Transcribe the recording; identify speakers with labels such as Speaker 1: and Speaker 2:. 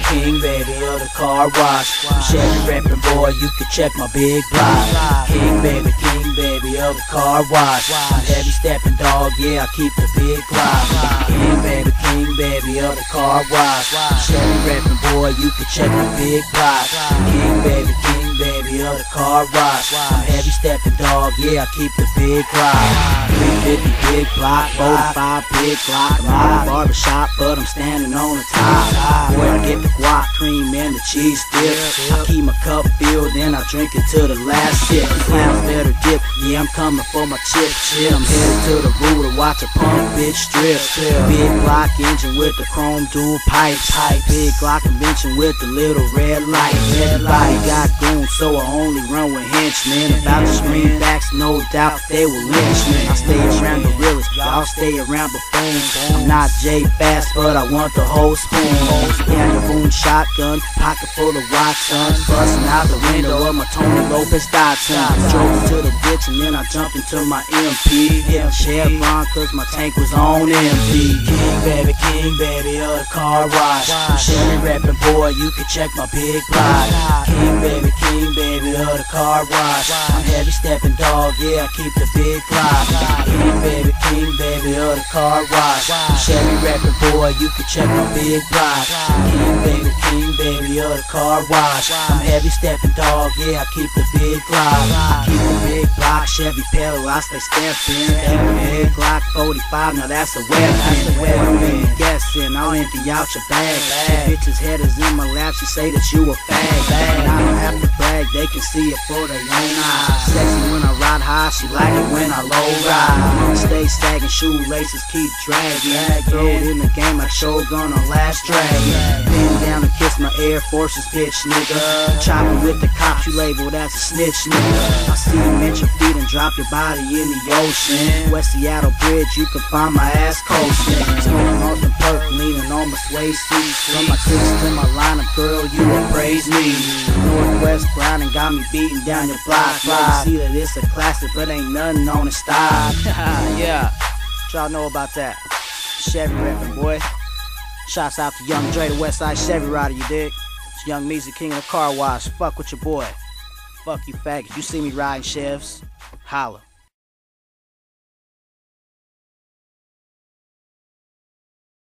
Speaker 1: king baby of the car wash. I'm Chevy reppin', boy, you can check my big block. King baby of the car wash. I'm heavy steppin', dog, yeah, I keep the big block. King baby of the car wash. I'm Chevy reppin', boy, you can check my big block. King baby of the car wash. I'm heavy steppin', dog, yeah, I keep the big block. 350 big block, 45 big block. I'm out of barbershop, but I'm standing on the top. Boy, I get the guac cream and the cheese dip. I keep my cup filled, then I drink it to the last sip. Clowns better dip, yeah, I'm coming for my chip. I'm headed to the roof to watch a punk bitch strip. Big block engine with the chrome dual pipes. Big Glock convention with the little red light. Everybody got goons, so I only run with henchmen. About to screen backs, no doubt they will lynch me. I stay around the realest, y'all stay around buffoons. I'm not J Fast, but I want the whole spoon. Yeah, the boom shotgun, pocket full of rocks, son. Busting out the window of my Tony Lopez Datsun. Drove to the ditch and then I jumped into my MP. Yeah, Chevron, cause my tank was on empty. King baby of the car wash. I'm Chevy reppin', boy, you can check my big block. King baby of the car wash. I'm heavy steppin', dog, yeah, I keep the big block. King baby of the car wash. I'm Chevy reppin', boy, you can check my big block. King baby of the car wash. I'm heavy steppin', dog, yeah, I keep the big block. I keep the big block, Chevy pedal, I stay steppin'. Big Glock 45, now that's a weapon. I'm really guessing, I'll empty out your bag. The bitch's head is in my lap, she say that you a fag. And I don't have to brag, they can see it for their own eyes. Sexy when I ride high, she like it when I low ride. Stay sagging, shoelaces keep dragging. Throw it in the game like Shogun on Last Dragon. Bend down and kiss my Air Forces, bitch, nigga. Chopping with the cops, you labeled as a snitch, nigga. I see you mention feet and drop your body in the ocean. West Seattle Bridge, you can find my ass coasting. Smoking on some perk, leaning on my sway seat. From my clicks to my lineup, girl, you appraise me. Northwest grinding got me beating down your block. You see that it's a classic, but ain't nothing on the style. Yeah, what y'all know about that? Chevy reppin', boy. Shouts out to Young Dre, the Westside Chevy rider, you dig? It's Young Meezy, king of the car wash. Fuck with your boy. Fuck you faggots. You see me riding Chevs? Holla.